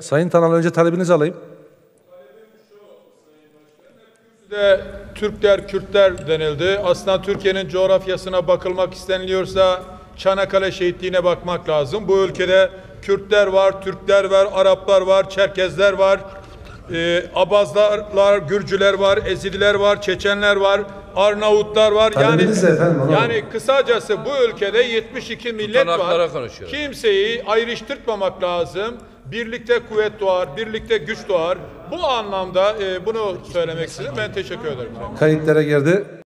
Sayın Tanal, önce talebinizi alayım. Türkler, Kürtler denildi. Aslında Türkiye'nin coğrafyasına bakılmak isteniliyorsa Çanakkale şehitliğine bakmak lazım. Bu ülkede Kürtler var, Türkler var, Araplar var, Çerkezler var, Abazlar, Gürcüler var, Ezidiler var, Çeçenler var, Arnavutlar var. Yani kısacası bu ülkede 72 millet var. Kimseyi ayrıştırmamak lazım. Birlikte kuvvet doğar, birlikte güç doğar. Bu anlamda bunu söylemek istedim. Ben teşekkür ederim. Kayıtlara girdi.